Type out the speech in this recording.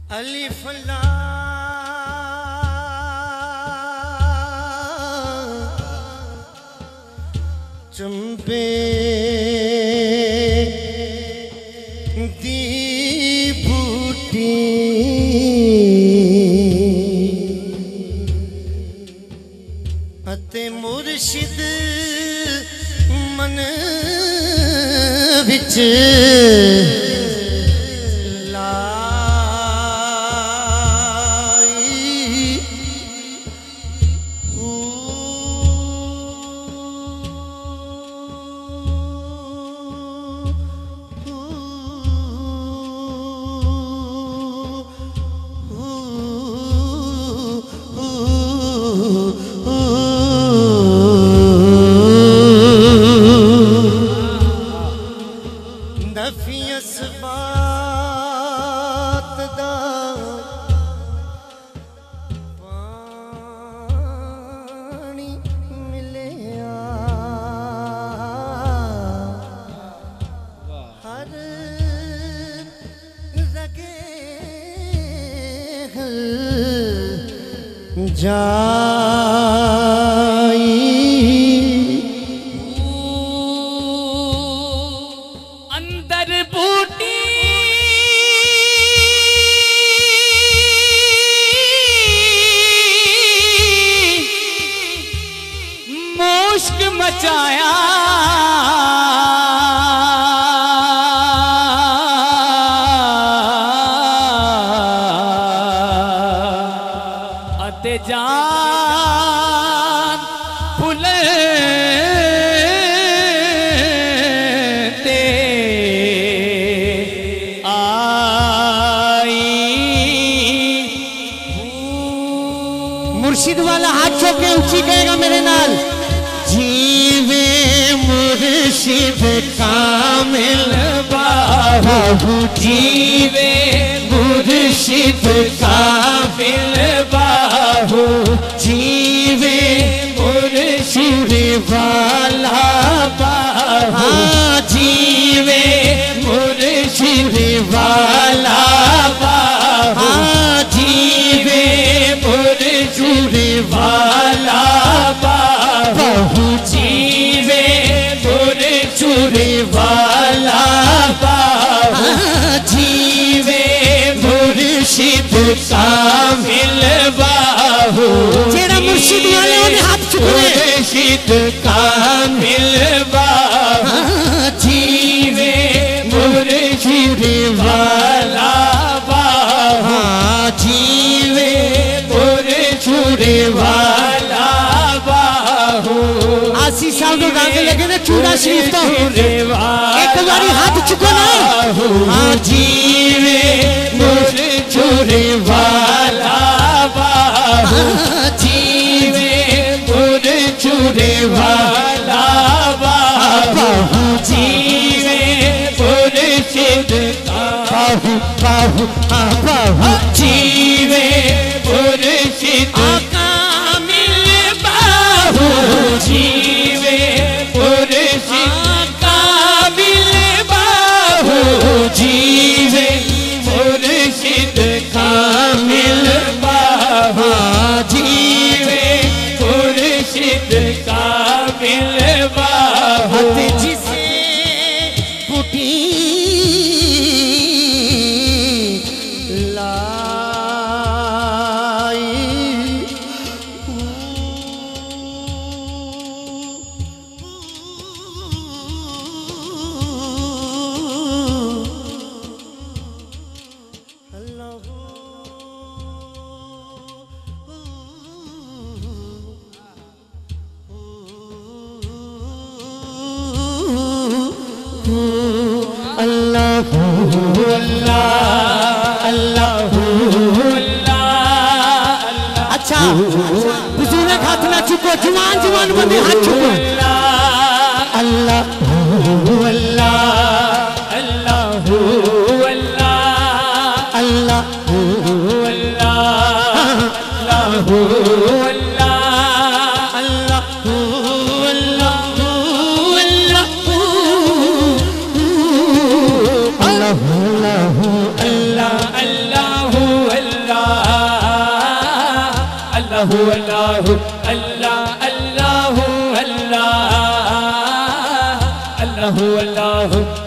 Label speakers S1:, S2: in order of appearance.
S1: अलिफ लाम चंपे दी बूटी अते मुर्शिद मन विच
S2: अंदर बूटी मुश्क मचाया अते जान फुलते आई।
S1: मुर्शिद वाला हाथ छो के ऊंची कहेगा मेरे नाल।
S2: जीवे मुर्शिद कामिल बाहु जीवे मुर्शिद कामिल बाहु जीवे मुर्शिद वाला बाहु जीवे मुर्शिद वाला बाहु जीवे मुर्शिद वाला बाहु जीवे मुर्शिद वाला बाहु जीवे मुर्शिद कामिल बाहु।
S1: जेड़ा मुर्शिद वाले ओने हाथ चुकने
S2: मुर्शिद कामिल बाहु जीवे मुर्शिद वाला बाहु जीवे मुर्शिद वाला बाहु।
S1: आसी साल तो गाने लगे ना चूड़ा शरीफ तो एक बारी हाथ चुको ना।
S2: हाँ जीवे मुर्शिद वाला बाहु जीवे मुर्शिद वाला बाहु जीवे मुर्शिद बाहु बाहु बाहु जीवे मुर्शिद कामिल बाहु जीवे मुर्शिद कामिल बाहु जीवे मुर्शिद कामिल बाहु जीवे मुर्शिद कामिल बाहु।
S1: जिसे बूटी लाई
S2: अल्लाह अल्लाह अल्लाह अल्लाह।
S1: अच्छा बुजुर्ग हाथ ना चुको, जवान जवान बंदे हाथ चुको।
S2: अल्लाह अल्लाह अल्लाह अल्लाह अल्लाह अल्लाह अल्लाह अल्लाह अल्लाह अल्लाह अल्लाह अल्लाह अल्लाह अल्लाह अल्लाह